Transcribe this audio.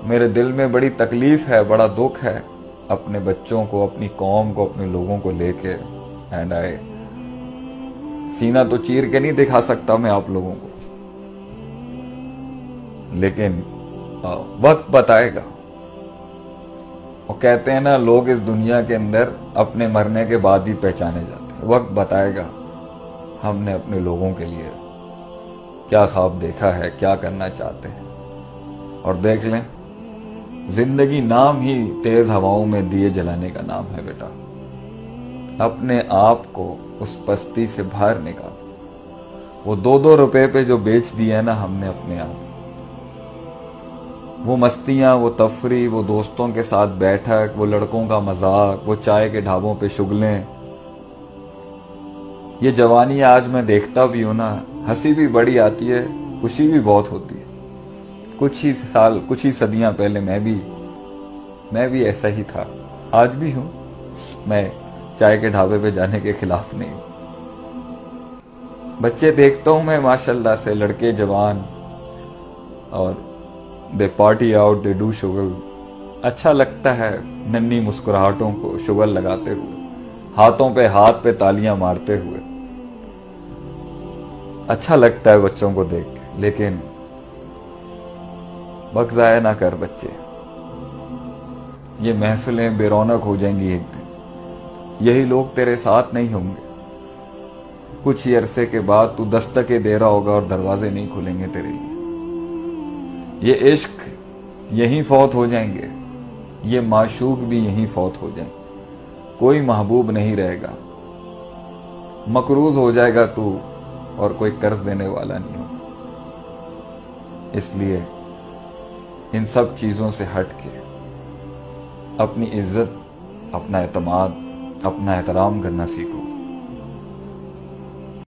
میرے دل میں بڑی تکلیف ہے، بڑا دکھ ہے اپنے بچوں کو، اپنی قوم کو، اپنے لوگوں کو لے کے. اینڈ سینہ تو چیر کے نہیں دکھا سکتا میں آپ لوگوں کو، لیکن وقت بتائے گا. وہ کہتے ہیں نا، لوگ اس دنیا کے اندر اپنے مرنے کے بعد ہی پہچانے جاتے ہیں. وقت بتائے گا ہم نے اپنے لوگوں کے لیے کیا خواب دیکھا ہے، کیا کرنا چاہتے ہیں. اور دیکھ لیں، زندگی نام ہی تیز ہواؤں میں دیے جلانے کا نام ہے بیٹا. اپنے آپ کو اس پستی سے باہر نکال. وہ 2 روپے پہ جو بیچ دیے نا ہم نے اپنے آپ، وہ مستیاں، وہ تفریح، وہ دوستوں کے ساتھ بیٹھک، وہ لڑکوں کا مذاق، وہ چائے کے ڈھابوں پہ شغلیں. یہ جوانی آج میں دیکھتا بھی ہوں نا، ہنسی بھی بڑی آتی ہے، خوشی بھی بہت ہوتی ہے. کچھ ہی صدیاں پہلے میں بھی ایسا ہی تھا، آج بھی ہوں. میں چائے کے ڈھابے پہ جانے کے خلاف نہیں ہوں. بچے دیکھتا ہوں میں ماشاءاللہ سے، لڑکے جوان، اور دے پارٹی آؤٹ، دے ڈو شغل. اچھا لگتا ہے ننھی مسکراہٹوں کو شغل لگاتے ہوئے، ہاتھوں پہ ہاتھ پہ تالیاں مارتے ہوئے. اچھا لگتا ہے بچوں کو دیکھ کے. لیکن وقت ضائع نہ کر بچے. یہ محفلیں بے رونق ہو جائیں گی ایک دن. یہی لوگ تیرے ساتھ نہیں ہوں گے. کچھ ہی عرصے کے بعد تو دستکیں دے رہا ہوگا اور دروازے نہیں کھلیں گے تیرے لیے. یہ عشق یہیں فوت ہو جائیں گے، یہ معشوق بھی یہیں فوت ہو جائیں گے. کوئی محبوب نہیں رہے گا. مقروض ہو جائے گا تو، اور کوئی قرض دینے والا نہیں ہوگا. اس لیے ان سب چیزوں سے ہٹ کے اپنی عزت، اپنا اعتماد، اپنا احترام کرنا سیکھو.